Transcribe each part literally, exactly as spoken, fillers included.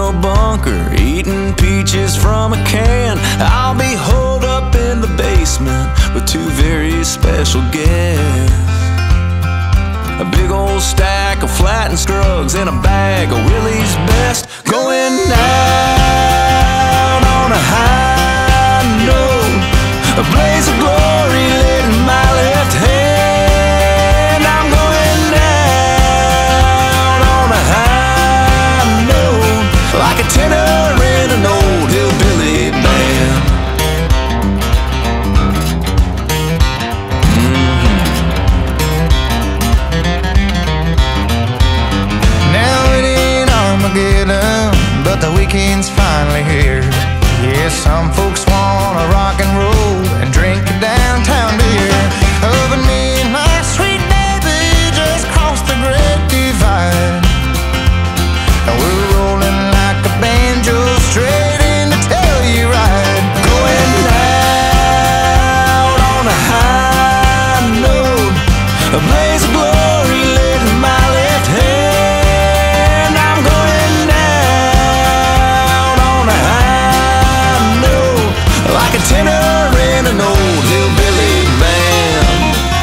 a bunker, eating peaches from a can. I'll be holed up in the basement with two very special guests. A big old stack of flattened scruggs and a bag of Willie's Best. Going out on a high note, a blaze of glory lit in my left hand. I'm going out on a high note, like a tenor in an old hillbilly band. But the weekend's finally here. Yeah, some folks wanna rock and roll and drink a downtown beer. Oh, but me and my sweet baby just crossed the great divide. And we're rolling like a banjo straight in to tell you right. Going out on a high note, a blaze of glory lit in my left hand. Tenor in an old hillbilly band.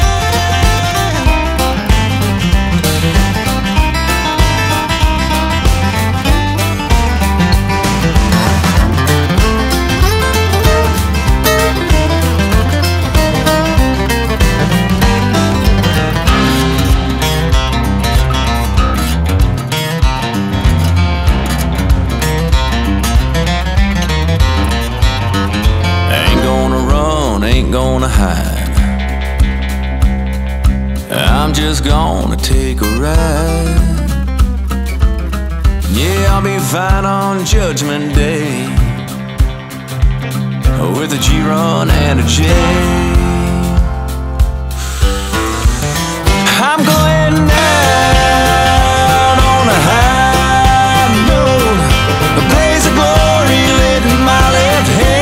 Ain't gonna hide. I'm just gonna take a ride. Yeah, I'll be fine on Judgment Day, with a G-run and a J. I'm going out on a high note, a blaze of glory lit in my left hand.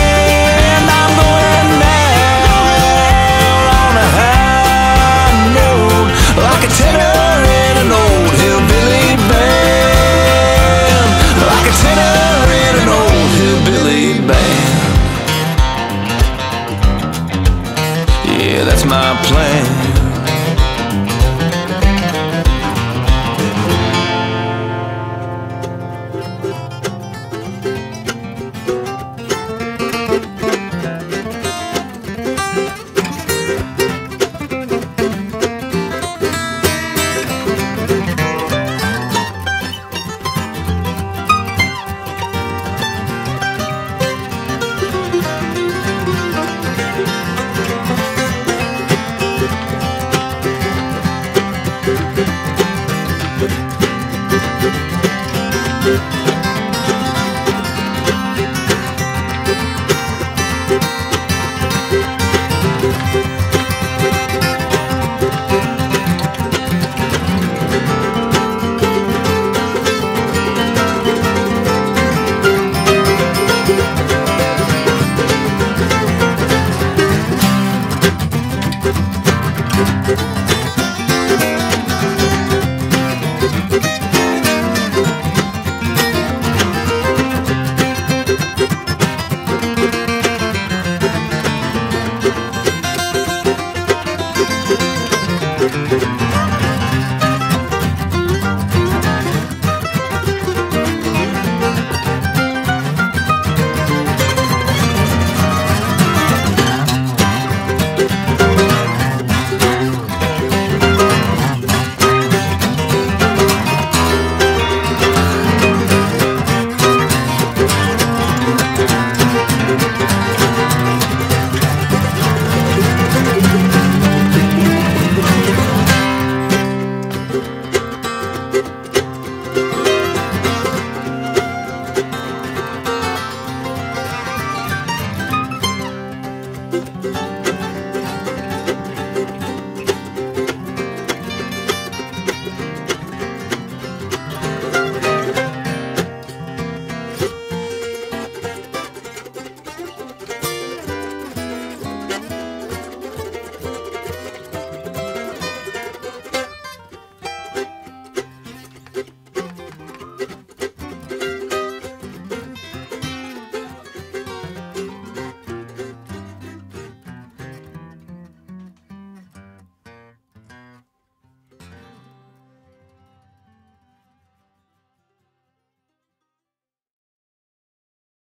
Like a tenor in an old hillbilly band. Like a tenor in an old hillbilly band. Yeah, that's my plan. Thank you.